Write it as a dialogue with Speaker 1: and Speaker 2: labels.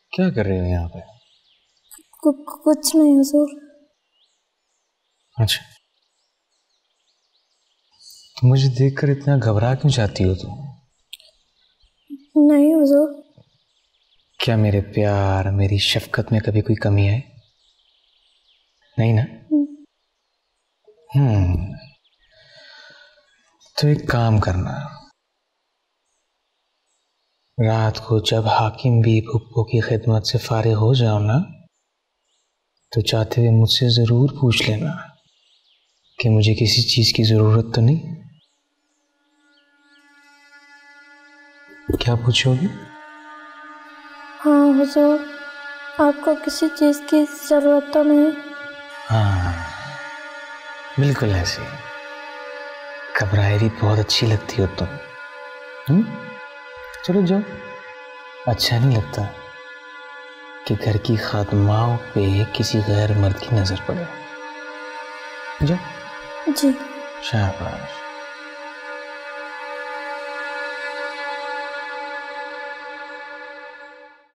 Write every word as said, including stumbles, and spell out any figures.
Speaker 1: क्या कर रहे हो यहाँ पे?
Speaker 2: कु, कुछ नहीं हुजूर।
Speaker 1: अच्छा, तो मुझे देखकर इतना घबरा क्यों जाती हो तुम?
Speaker 2: नहीं हुजूर।
Speaker 1: क्या मेरे प्यार, मेरी शफकत में कभी कोई कमी है? नहीं ना? हम्म तो एक काम करना, रात को जब हाकिम भी भुप्पो की खिदमत से फारिग हो जाओ ना, तो चाहते हुए मुझसे जरूर पूछ लेना कि मुझे किसी चीज की जरूरत तो नहीं। क्या पूछोगी?
Speaker 2: हाँ हुजूर, आपको किसी चीज की जरूरत तो नहीं?
Speaker 1: हाँ, बिल्कुल ऐसे। घबराए भी बहुत अच्छी लगती हो तुम। हम्म चलो जाओ, अच्छा नहीं लगता कि घर की खातमाओं पे किसी गैर मर्द की नजर पड़े। जाओ।
Speaker 2: जी।
Speaker 1: शाबाश।